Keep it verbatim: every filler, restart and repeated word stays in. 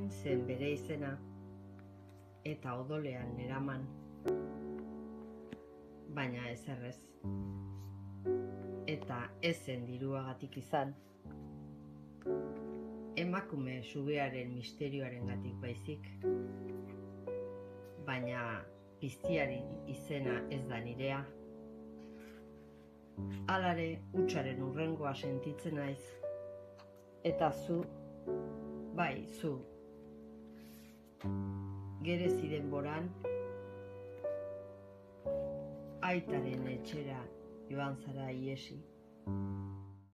Hain zen bere izena, eta odolean neraman, baina ez errez. Eta ez zen diruagatik izan, emakume sugearen misterioarengatik baizik, baina piztiari izena ez da nirea. Halare, hutsaren hurrengoa sentitzen naiz, eta zu, bai, zu, gerezi denboran, aitaren etxera joan zara iesi.